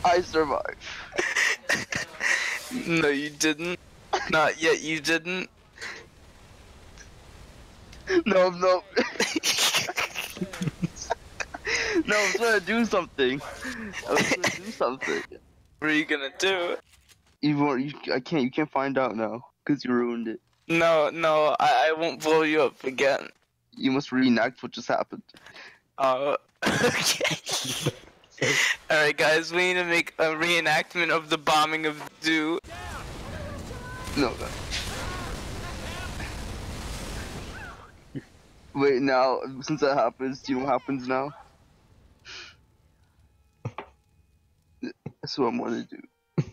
I survived. No, you didn't. Not yet, you didn't. No. No, I'm trying to do something. What are you gonna do? You can't find out now, because you ruined it. No, I won't blow you up again. You must reenact what just happened. Okay. Alright guys, we need to make a reenactment of the bombing of the zoo. No. Wait, now, since that happens, do you know what happens now? That's what I'm gonna do.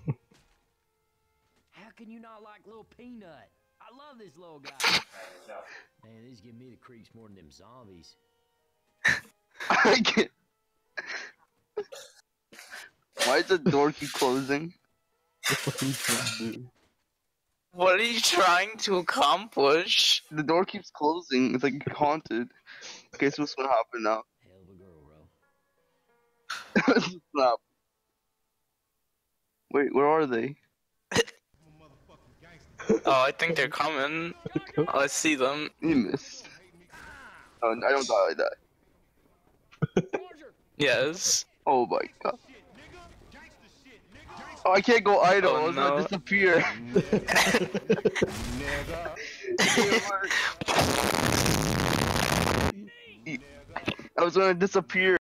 How can you not like Little Peanut? I love this little guy. Man, these give me the creeps more than them zombies. I can't. Why does the door keep closing? What are you trying to accomplish? The door keeps closing. It's like haunted. Okay, so what's gonna happen now? Hell of a girl, bro. What's gonna happen? Wait, where are they? Oh, I think they're coming. Oh, I see them. You missed. Oh, I don't die like that. Yes. Oh my god. Oh, I can't go idle. Oh, I was gonna disappear. I was gonna disappear.